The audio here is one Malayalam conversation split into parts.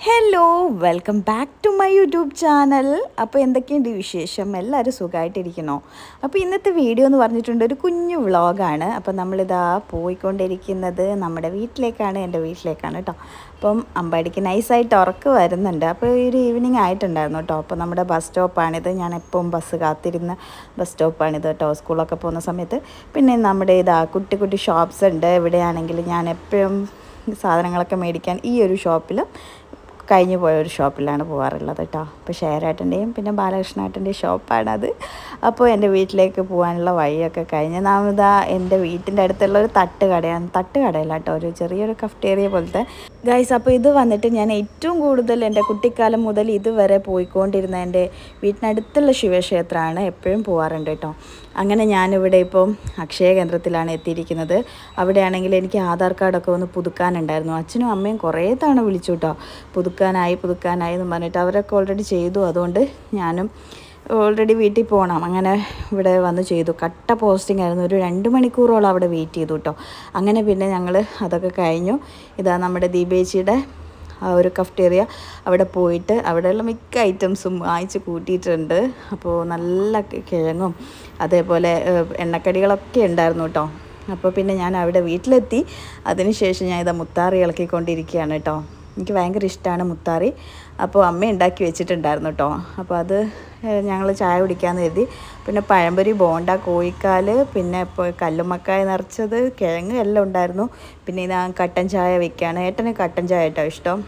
Hello welcome back to my YouTube channel. അപ്പോൾ എന്തൊക്കെയുണ്ട് വിശേഷം? എല്ലാവരും സുഖമായിട്ടിരിക്കണോ? അപ്പോൾ ഇന്നത്തെ വീഡിയോ എന്ന് പറഞ്ഞിട്ടുണ്ട് ഒരു കുഞ്ഞു വ്ളോഗാണ്. അപ്പോൾ നമ്മളിതാ പോയിക്കൊണ്ടിരിക്കുന്നത് നമ്മുടെ വീട്ടിലേക്കാണ്, എൻ്റെ വീട്ടിലേക്കാണ് കേട്ടോ. അപ്പം അമ്പാടിക്ക് നൈസായിട്ട് ഉറക്ക് വരുന്നുണ്ട്. അപ്പോൾ ഒരു ഈവനിങ് ആയിട്ടുണ്ടായിരുന്നു കേട്ടോ. അപ്പോൾ നമ്മുടെ ബസ് സ്റ്റോപ്പാണിത്. ഞാൻ എപ്പോഴും ബസ് കാത്തിരുന്ന ബസ് സ്റ്റോപ്പാണിത് കേട്ടോ, സ്കൂളൊക്കെ പോകുന്ന സമയത്ത്. പിന്നെ നമ്മുടെ ഇതാ കുട്ടി കുട്ടി ഷോപ്സ് ഉണ്ട്. ഇവിടെയാണെങ്കിൽ ഞാൻ എപ്പോഴും സാധനങ്ങളൊക്കെ മേടിക്കാൻ ഈ ഒരു ഷോപ്പിൽ കഴിഞ്ഞു പോയ ഒരു ഷോപ്പിലാണ് പോകാറുള്ളത് കേട്ടോ. അപ്പോൾ ഷെയറേട്ടൻ്റെയും പിന്നെ ബാലകൃഷ്ണേട്ടൻ്റെയും ഷോപ്പാണത്. അപ്പോൾ എൻ്റെ വീട്ടിലേക്ക് പോകാനുള്ള വഴിയൊക്കെ കഴിഞ്ഞ് നാം ഇതാ എൻ്റെ വീട്ടിൻ്റെ അടുത്തുള്ള ഒരു തട്ടുകടയല്ല കേട്ടോ, ഒരു ചെറിയൊരു കഫ്റ്റേറിയ പോലത്തെ ഗൈസ്. അപ്പോൾ ഇത് വന്നിട്ട് ഞാൻ ഏറ്റവും കൂടുതൽ എൻ്റെ കുട്ടിക്കാലം മുതൽ ഇതുവരെ പോയിക്കൊണ്ടിരുന്ന എൻ്റെ വീട്ടിനടുത്തുള്ള ശിവക്ഷേത്രമാണ്, എപ്പോഴും പോകാറുണ്ട് കേട്ടോ. അങ്ങനെ ഞാനിവിടെ ഇപ്പം അക്ഷയ കേന്ദ്രത്തിലാണ് എത്തിയിരിക്കുന്നത്. അവിടെയാണെങ്കിൽ എനിക്ക് ആധാർ കാർഡൊക്കെ ഒന്ന് പുതുക്കാനുണ്ടായിരുന്നു. അച്ഛനും അമ്മയും കുറേ തവണ വിളിച്ചു കേട്ടോ, പുതുക്കാനായി എന്ന് പറഞ്ഞിട്ട്. അവരൊക്കെ ഓൾറെഡി ചെയ്തു, അതുകൊണ്ട് ഞാനും ഓൾറെഡി വീട്ടിൽ പോകണം. അങ്ങനെ ഇവിടെ വന്ന് ചെയ്തു. കട്ട പോസ്റ്റിംഗ് ആയിരുന്നു. ഒരു 2 മണിക്കൂറോളം അവിടെ വെയിറ്റ് ചെയ്തു കേട്ടോ. അങ്ങനെ പിന്നെ ഞങ്ങൾ അതൊക്കെ കഴിഞ്ഞു. ഇതാ നമ്മുടെ ദീപേച്ചിയുടെ ആ ഒരു കഫ്റ്റേറിയ, അവിടെ പോയിട്ട് അവിടെയുള്ള മിക്ക ഐറ്റംസും വാങ്ങിച്ച് കൂട്ടിയിട്ടുണ്ട്. അപ്പോൾ നല്ല കിഴങ്ങും അതേപോലെ എണ്ണക്കടികളൊക്കെ ഉണ്ടായിരുന്നു കേട്ടോ. അപ്പോൾ പിന്നെ ഞാൻ അവിടെ വീട്ടിലെത്തി. അതിനുശേഷം ഞാൻ ഇതാ മുത്താറി ഇളക്കിക്കൊണ്ടിരിക്കുകയാണ് കേട്ടോ. എനിക്ക് ഭയങ്കര ഇഷ്ടമാണ് മുത്താറി. അപ്പോൾ അമ്മ ഉണ്ടാക്കി വെച്ചിട്ടുണ്ടായിരുന്നു കേട്ടോ. അപ്പോൾ അത് ഞങ്ങൾ ചായ കുടിക്കാമെന്ന് കരുതി. പിന്നെ പഴംപൊരി, ബോണ്ട, കോഴിക്കാല്, പിന്നെ ഇപ്പോൾ കല്ലുമ്മക്കായ നിറച്ചത്, കിഴങ്ങ് എല്ലാം ഉണ്ടായിരുന്നു. പിന്നെ ഞാൻ കട്ടൻ ചായ വെക്കുകയാണ്. ഏട്ടന് കട്ടൻ ചായ കേട്ടോ ഇഷ്ടം,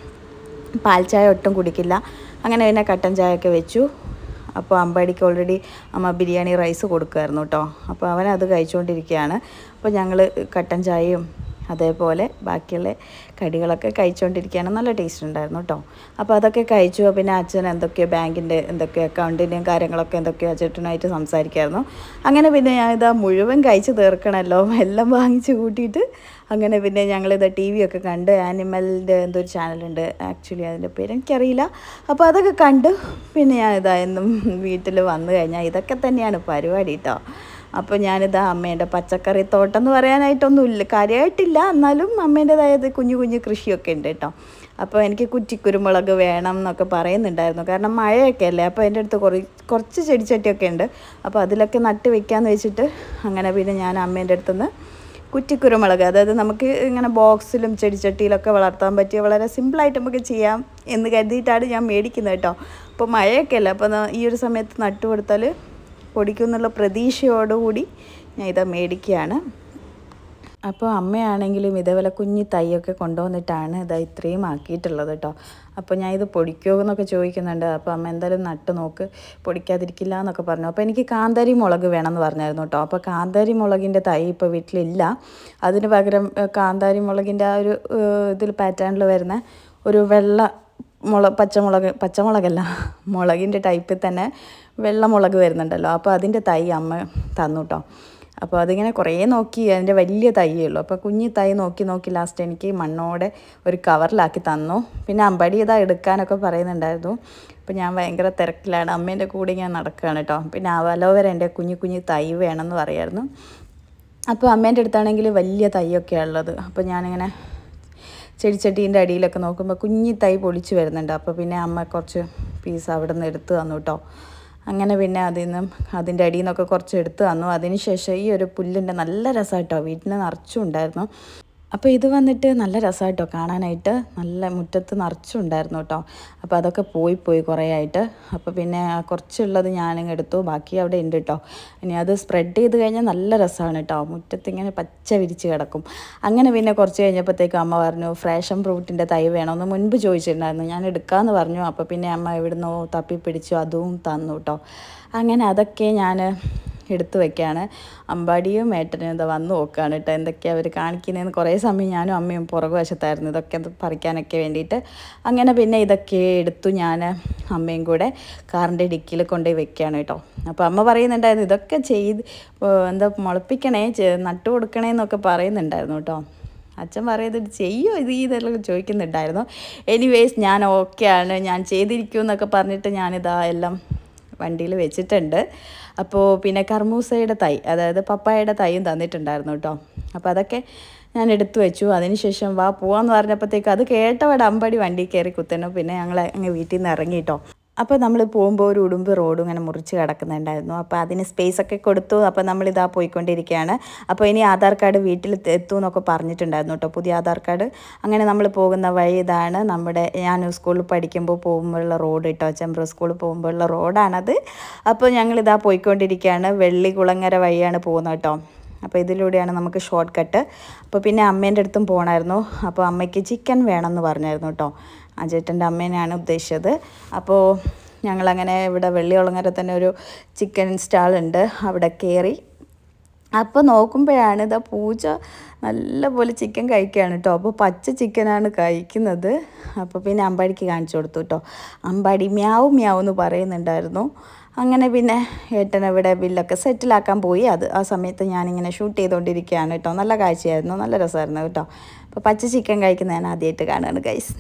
പാൽ ചായ ഒട്ടും കുടിക്കില്ല. അങ്ങനെ പിന്നെ കട്ടൻ ചായയൊക്കെ വെച്ചു. അപ്പോൾ അമ്പാടിക്ക് ഓൾറെഡി അമ്മ ബിരിയാണി റൈസ് കൊടുക്കുമായിരുന്നു കേട്ടോ. അപ്പോൾ അവനത് കഴിച്ചുകൊണ്ടിരിക്കുകയാണ്. അപ്പോൾ ഞങ്ങൾ കട്ടൻ ചായയും അതേപോലെ ബാക്കിയുള്ള കടികളൊക്കെ കഴിച്ചുകൊണ്ടിരിക്കുകയാണ്. നല്ല ടേസ്റ്റ് ഉണ്ടായിരുന്നു കേട്ടോ. അപ്പോൾ അതൊക്കെ കഴിച്ചു. പിന്നെ അച്ഛൻ എന്തൊക്കെയോ ബാങ്കിൻ്റെ എന്തൊക്കെയോ അക്കൗണ്ടിൻ്റെയും കാര്യങ്ങളൊക്കെ എന്തൊക്കെയോ അച്ഛനായിട്ട് സംസാരിക്കുമായിരുന്നു. അങ്ങനെ പിന്നെ ഞാനിതാ മുഴുവൻ കഴിച്ച് തീർക്കണമല്ലോ, എല്ലാം വാങ്ങിച്ച് കൂട്ടിയിട്ട്. അങ്ങനെ പിന്നെ ഞങ്ങളിത് ടി വി ഒക്കെ കണ്ട്, ആനിമലിൻ്റെ എന്തൊരു ചാനലുണ്ട്, ആക്ച്വലി അതിൻ്റെ പേര് എനിക്കറിയില്ല. അപ്പോൾ അതൊക്കെ കണ്ട് പിന്നെ ഞാനിതാ എന്നും വീട്ടിൽ വന്നു കഴിഞ്ഞാൽ ഇതൊക്കെ തന്നെയാണ് പരിപാടി കേട്ടോ. അപ്പോൾ ഞാനിതാ അമ്മേൻ്റെ പച്ചക്കറി തോട്ടം എന്ന് പറയാനായിട്ടൊന്നുമില്ല, കാര്യമായിട്ടില്ല, എന്നാലും അമ്മേൻ്റെതായത് കുഞ്ഞു കുഞ്ഞു കൃഷിയൊക്കെ ഉണ്ട് കേട്ടോ. അപ്പോൾ എനിക്ക് കുറ്റിക്കുരുമുളക് വേണം എന്നൊക്കെ പറയുന്നുണ്ടായിരുന്നു, കാരണം മഴയൊക്കെ അല്ലേ. അപ്പോൾ എൻ്റെ അടുത്ത് കുറച്ച് ചെടിച്ചട്ടിയൊക്കെ ഉണ്ട്. അപ്പോൾ അതിലൊക്കെ നട്ട് വെക്കാമെന്ന് വെച്ചിട്ട് അങ്ങനെ പിന്നെ ഞാൻ അമ്മേൻ്റെ അടുത്തുനിന്ന് കുറ്റിക്കുരുമുളക്, അതായത് നമുക്ക് ഇങ്ങനെ ബോക്സിലും ചെടിച്ചട്ടിയിലൊക്കെ വളർത്താൻ പറ്റിയ വളരെ സിമ്പിളായിട്ട് നമുക്ക് ചെയ്യാം എന്ന് കരുതിയിട്ടാണ് ഞാൻ മേടിക്കുന്നത് കേട്ടോ. അപ്പോൾ മഴയൊക്കെ അല്ലേ, അപ്പോൾ ഈ ഒരു സമയത്ത് നട്ടു കൊടുത്താൽ പൊടിക്കും എന്നുള്ള പ്രതീക്ഷയോടുകൂടി ഞാൻ ഇതാ മേടിക്കുകയാണ്. അപ്പോൾ അമ്മയാണെങ്കിലും ഇതേപോലെ കുഞ്ഞി തൈയൊക്കെ കൊണ്ടുവന്നിട്ടാണ് ഇതാ ഇത്രയും ആക്കിയിട്ടുള്ളത് കേട്ടോ. അപ്പോൾ ഞാൻ ഇത് പൊടിക്കുമോ എന്നൊക്കെ ചോദിക്കുന്നുണ്ട്. അപ്പോൾ അമ്മ എന്തായാലും നട്ട് നോക്ക്, പൊടിക്കാതിരിക്കില്ല എന്നൊക്കെ പറഞ്ഞു. അപ്പോൾ എനിക്ക് കാന്താരി മുളക് വേണമെന്ന് പറഞ്ഞായിരുന്നു കേട്ടോ. അപ്പോൾ കാന്താരി മുളകിൻ്റെ തൈ ഇപ്പോൾ വീട്ടിലില്ല. അതിന് പകരം കാന്താരി മുളകിൻ്റെ ആ ഒരു ഇതിൽ പാറ്റേണിൽ വരുന്ന ഒരു വെള്ള പച്ചമുളകല്ല, മുളകിൻ്റെ ടൈപ്പിൽ തന്നെ വെള്ളമുളക് വരുന്നുണ്ടല്ലോ. അപ്പോൾ അതിൻ്റെ തൈ അമ്മ തന്നു കേട്ടോ. അപ്പോൾ അതിങ്ങനെ കുറേ നോക്കി, അതിൻ്റെ വലിയ തൈയേ ഉള്ളൂ. അപ്പോൾ കുഞ്ഞി തൈ നോക്കി ലാസ്റ്റ് എനിക്ക് മണ്ണോടെ ഒരു കവറിലാക്കി തന്നു. പിന്നെ അമ്പടി ഇതാ എടുക്കാനൊക്കെ പറയുന്നുണ്ടായിരുന്നു. അപ്പോൾ ഞാൻ ഭയങ്കര തിരക്കിലാണ്, അമ്മേൻ്റെ കൂടെ ഞാൻ നടക്കുകയാണ് കേട്ടോ. പിന്നെ അലോവേര എൻ്റെ കുഞ്ഞു തൈ വേണമെന്ന് പറയായിരുന്നു. അപ്പോൾ അമ്മേൻ്റെ അടുത്താണെങ്കിൽ വലിയ തൈയൊക്കെ ഉള്ളത്. അപ്പോൾ ഞാനിങ്ങനെ ചെടിച്ചട്ടീൻ്റെ അടിയിലൊക്കെ നോക്കുമ്പോൾ കുഞ്ഞി തൈ പൊളിച്ച് വരുന്നുണ്ട്. അപ്പോൾ പിന്നെ അമ്മ കുറച്ച് പീസ് അവിടെ നിന്ന് എടുത്ത് തന്നു കേട്ടോ. അങ്ങനെ പിന്നെ അതിൻ്റെ അടിയിൽ നിന്നൊക്കെ കുറച്ച് എടുത്ത് തന്നു. അതിന് ശേഷം ഈ ഒരു പുല്ലിൻ്റെ നല്ല രസമാണ് കേട്ടോ, വീട്ടിൽ നിറച്ചും ഉണ്ടായിരുന്നു. അപ്പോൾ ഇത് വന്നിട്ട് നല്ല രസമാണ് കേട്ടോ കാണാനായിട്ട്, നല്ല മുറ്റത്ത് നിറച്ചുണ്ടായിരുന്നു കേട്ടോ. അപ്പോൾ അതൊക്കെ പോയി കുറേ ആയിട്ട്. അപ്പോൾ പിന്നെ കുറച്ചുള്ളത് ഞാനിങ്ങ് എടുത്തു, ബാക്കി അവിടെ ഉണ്ട് കേട്ടോ. ഇനി അത് സ്പ്രെഡ് ചെയ്ത് കഴിഞ്ഞാൽ നല്ല രസമാണ് കേട്ടോ, മുറ്റത്ത് ഇങ്ങനെ പച്ച വിരിച്ച് കിടക്കും. അങ്ങനെ പിന്നെ കുറച്ച് കഴിഞ്ഞപ്പോഴത്തേക്കും അമ്മ പറഞ്ഞു ഫ്രാഷൻ ഫ്രൂട്ടിൻ്റെ തൈ വേണമെന്ന് മുൻപ് ചോദിച്ചിട്ടുണ്ടായിരുന്നു. ഞാൻ എടുക്കാമെന്ന് പറഞ്ഞു. അപ്പോൾ പിന്നെ അമ്മ എവിടുന്നോ തപ്പി പിടിച്ചു, അതും തന്നു കേട്ടോ. അങ്ങനെ അതൊക്കെ ഞാൻ എടുത്തു വയ്ക്കുകയാണ്. അമ്പാടിയും ഏട്ടനും എന്താ വന്ന് നോക്കുകയാണ് കേട്ടോ, എന്തൊക്കെയാണ് അവർ കാണിക്കുന്നതെന്ന്. കുറേ സമയം ഞാനും അമ്മയും പുറകു വശത്തായിരുന്നു ഇതൊക്കെ പറിക്കാനൊക്കെ വേണ്ടിയിട്ട്. അങ്ങനെ പിന്നെ ഇതൊക്കെ എടുത്തു ഞാൻ അമ്മയും കൂടെ കാറിൻ്റെ ഡിക്കിയിൽ കൊണ്ടുപോയി വെക്കുകയാണ് കേട്ടോ. അപ്പോൾ അമ്മ പറയുന്നുണ്ടായിരുന്നു ഇതൊക്കെ എന്താ മുളപ്പിക്കണേ, നട്ടു കൊടുക്കണേ എന്നൊക്കെ പറയുന്നുണ്ടായിരുന്നു കേട്ടോ. അച്ഛൻ പറയുന്നത് ചെയ്യോ ഇതെല്ലാം ചോദിക്കുന്നുണ്ടായിരുന്നു. എനിവേസ് ഞാൻ ഓക്കെയാണ്, ഞാൻ ചെയ്തിരിക്കുമെന്നൊക്കെ പറഞ്ഞിട്ട് ഞാനിതാ എല്ലാം വണ്ടിയിൽ വെച്ചിട്ടുണ്ട്. അപ്പോൾ പിന്നെ കർമൂസയുടെ തൈ, അതായത് പപ്പായയുടെ തൈയും തന്നിട്ടുണ്ടായിരുന്നു കേട്ടോ. അപ്പോൾ അതൊക്കെ ഞാൻ എടുത്തു വെച്ചു. അതിനുശേഷം വാ പോവാന്ന് പറഞ്ഞപ്പോഴത്തേക്ക് അത് കേട്ടവിടെ അമ്പടി വണ്ടി കയറി കുത്തണു. പിന്നെ ഞങ്ങൾ അങ്ങ് വീട്ടിൽ നിന്ന് ഇറങ്ങി കേട്ടോ. അപ്പോൾ നമ്മൾ പോകുമ്പോൾ ഒരു ഉടുമ്പ് റോഡ് ഇങ്ങനെ മുറിച്ച് കിടക്കുന്നുണ്ടായിരുന്നു. അപ്പോൾ അതിന് സ്പേസൊക്കെ കൊടുത്തു. അപ്പോൾ നമ്മളിതാ പോയിക്കൊണ്ടിരിക്കുകയാണ്. അപ്പോൾ ഇനി ആധാർ കാർഡ് വീട്ടിൽ എത്തും എന്നൊക്കെ പറഞ്ഞിട്ടുണ്ടായിരുന്നു കേട്ടോ, പുതിയ ആധാർ കാർഡ്. അങ്ങനെ നമ്മൾ പോകുന്ന വഴി ഇതാണ്. ഞാൻ സ്കൂളിൽ പഠിക്കുമ്പോൾ പോകുമ്പോഴുള്ള റോഡ് കേട്ടോ, ചെമ്പ്ര സ്കൂളിൽ പോകുമ്പോഴുള്ള റോഡാണത്. അപ്പോൾ ഞങ്ങളിതാ പോയിക്കൊണ്ടിരിക്കുകയാണ്. വെള്ളികുളങ്ങര വഴിയാണ് പോകുന്നത് കേട്ടോ. അപ്പോൾ ഇതിലൂടെയാണ് നമുക്ക് ഷോർട്ട് കട്ട്. അപ്പോൾ പിന്നെ അമ്മേൻ്റെ അടുത്തും പോകണമായിരുന്നു. അപ്പോൾ അമ്മയ്ക്ക് ചിക്കൻ വേണമെന്ന് പറഞ്ഞായിരുന്നു കേട്ടോ. ആ ചേട്ടൻ്റെ അമ്മേനെയാണ് ഉദ്ദേശിച്ചത്. അപ്പോൾ ഞങ്ങളങ്ങനെ ഇവിടെ വെള്ളികുളങ്ങര തന്നെ ഒരു ചിക്കൻ സ്റ്റാളുണ്ട്, അവിടെ കയറി. അപ്പോൾ നോക്കുമ്പോഴാണ് ഇതാ പൂജ നല്ലപോലെ ചിക്കൻ കഴിക്കുകയാണ് കേട്ടോ. അപ്പോൾ പച്ച ചിക്കനാണ് കഴിക്കുന്നത്. അപ്പോൾ പിന്നെ അമ്പാടിക്ക് കാണിച്ചു കൊടുത്തു കേട്ടോ. അമ്പാടി മ്യാവ് മ്യാവ് എന്ന് പറയുന്നുണ്ടായിരുന്നു. അങ്ങനെ പിന്നെ ഏട്ടനവിടെ ബില്ലൊക്കെ സെറ്റിലാക്കാൻ പോയി. ആ സമയത്ത് ഞാനിങ്ങനെ ഷൂട്ട് ചെയ്തുകൊണ്ടിരിക്കുകയാണ് കേട്ടോ. നല്ല കാഴ്ചയായിരുന്നു, നല്ല രസമായിരുന്നു കേട്ടോ. അപ്പോൾ പച്ച ചിക്കൻ കഴിക്കുന്ന ഞാൻ ആദ്യമായിട്ട് കാണുകയാണ് ഗൈസ്.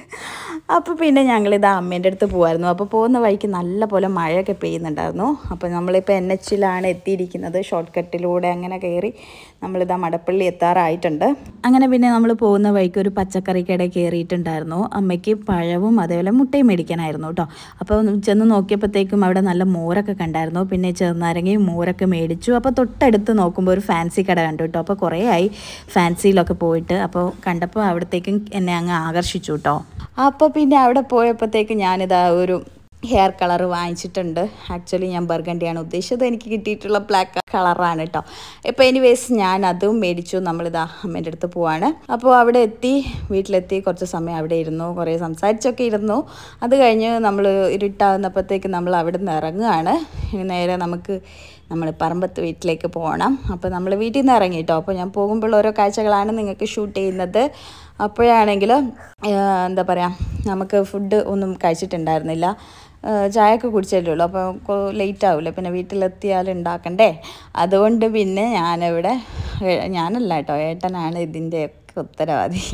അപ്പോൾ പിന്നെ ഞങ്ങളിത് അമ്മേൻ്റെ അടുത്ത് പോകുമായിരുന്നു. അപ്പോൾ പോകുന്ന വഴിക്ക് നല്ല പോലെ മഴയൊക്കെ പെയ്യുന്നുണ്ടായിരുന്നു. അപ്പോൾ നമ്മളിപ്പോൾ NH-ലാണ് എത്തിയിരിക്കുന്നത്. ഷോർട്ട് കട്ടിലൂടെ അങ്ങനെ കയറി നമ്മളിതാ മടപ്പള്ളി എത്താറായിട്ടുണ്ട്. അങ്ങനെ പിന്നെ നമ്മൾ പോകുന്ന വഴിക്ക് ഒരു പച്ചക്കറി കട കയറിയിട്ടുണ്ടായിരുന്നു. അമ്മയ്ക്ക് പഴവും അതേപോലെ മുട്ടയും മേടിക്കാനായിരുന്നു കേട്ടോ. അപ്പോൾ ചെന്ന് നോക്കിയപ്പോഴത്തേക്കും അവിടെ നല്ല മോരൊക്കെ കണ്ടായിരുന്നു. പിന്നെ ചെറുനാരങ്ങയും മോരൊക്കെ മേടിച്ചു. അപ്പോൾ തൊട്ടടുത്ത് നോക്കുമ്പോൾ ഒരു ഫാൻസി കട കണ്ടു കേട്ടോ. അപ്പോൾ കുറേ ആയി ഫാൻസിയിലൊക്കെ പോയിട്ട്. അപ്പോൾ കണ്ടപ്പോൾ അവിടത്തേക്കും എന്നെ അങ്ങ് ആകർഷിച്ചു കേട്ടോ. അപ്പോൾ പിന്നെ അവിടെ പോയപ്പോഴത്തേക്ക് ഞാനിതാ ഒരു ഹെയർ കളർ വാങ്ങിച്ചിട്ടുണ്ട്. ആക്ച്വലി ഞാൻ ബർഗണ്ടിയാണ് ഉദ്ദേശിച്ചത്. എനിക്ക് കിട്ടിയിട്ടുള്ള ബ്ലാക്ക് കളറാണ് കേട്ടോ. ഇപ്പോൾ എനിവേസ് ഞാൻ അതും മേടിച്ചു. നമ്മളിതാ അമ്മേൻ്റെ അടുത്ത് പോവാണ്. അപ്പോൾ അവിടെ വീട്ടിലെത്തി കുറച്ച് സമയം അവിടെ ഇരുന്നു, കുറേ സംസാരിച്ചൊക്കെ ഇരുന്നു. അത് കഴിഞ്ഞ് നമ്മൾ ഇരുട്ടാവുന്നപ്പോഴത്തേക്ക് നമ്മൾ അവിടെ നിന്ന് ഇറങ്ങുകയാണ്. ഇനി നേരെ നമ്മൾ പറമ്പത്ത് വീട്ടിലേക്ക് പോകണം. അപ്പോൾ നമ്മൾ വീട്ടിൽ നിന്ന് ഇറങ്ങി കേട്ടോ. അപ്പോൾ ഞാൻ പോകുമ്പോൾ ഓരോ കാഴ്ചകളാണ് നിങ്ങൾക്ക് ഷൂട്ട് ചെയ്യുന്നത്. അപ്പോഴാണെങ്കിൽ എന്താ പറയുക, നമുക്ക് ഫുഡ് ഒന്നും കഴിച്ചിട്ടുണ്ടായിരുന്നില്ല. ചായയൊക്കെ കുടിച്ചല്ലേ ഉള്ളൂ. അപ്പോൾ ലേറ്റ് ആവില്ല, പിന്നെ വീട്ടിലെത്തിയാൽ ഉണ്ടാക്കണ്ടേ. അതുകൊണ്ട് പിന്നെ ഞാനല്ല കേട്ടോ, ഏട്ടനാണ് ഇതിൻ്റെയൊക്കെ ഉത്തരവാദി.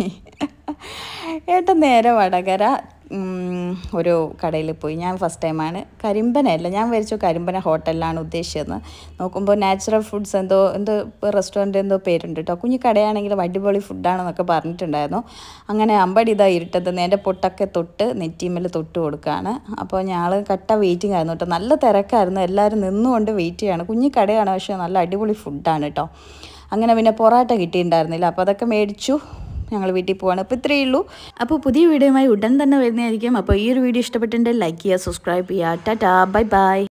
ഏട്ടൻ നേരെ വടകര ഒരു കടയിൽ പോയി. ഞാൻ ഫസ്റ്റ് ടൈമാണ്. കരിമ്പനയല്ല, ഞാൻ വിചാരിച്ചു കരിമ്പന ഹോട്ടലിലാണ് ഉദ്ദേശിച്ചത്. നോക്കുമ്പോൾ നാച്ചുറൽ ഫുഡ്സ് എന്തോ റെസ്റ്റോറൻറ്റ് എന്തോ പേരുണ്ട് കേട്ടോ. കുഞ്ഞു കടയാണെങ്കിലും അടിപൊളി ഫുഡാണെന്നൊക്കെ പറഞ്ഞിട്ടുണ്ടായിരുന്നു. അങ്ങനെ അമ്പടി ഇതാ ഇരുട്ടത്ത് എൻ്റെ പൊട്ടൊക്കെ നെറ്റിമേൽ തൊട്ട് കൊടുക്കുകയാണ്. അപ്പോൾ ഞങ്ങൾ കട്ട വെയിറ്റിംഗ് ആയിരുന്നു കേട്ടോ. നല്ല തിരക്കായിരുന്നു, എല്ലാവരും നിന്നുകൊണ്ട് വെയിറ്റ് ചെയ്യാണ്. കുഞ്ഞു കടയാണ്, പക്ഷേ നല്ല അടിപൊളി ഫുഡാണ് കേട്ടോ. അങ്ങനെ പിന്നെ പൊറാട്ട കിട്ടിയിട്ടുണ്ടായിരുന്നില്ല. അപ്പോൾ അതൊക്കെ മേടിച്ചു. ഞങ്ങൾ വീട്ടിൽ പോവാണ്. അപ്പോൾ ഇത്രയേ ഉള്ളൂ. അപ്പോൾ പുതിയ വീഡിയോയുമായി ഉടൻ തന്നെ വരുന്നതായിരിക്കും. അപ്പോൾ ഈ ഒരു വീഡിയോ ഇഷ്ടപ്പെട്ടിട്ടുണ്ടെങ്കിൽ ലൈക്ക് ചെയ്യുക, സബ്സ്ക്രൈബ് ചെയ്യുക. Tata, bye by.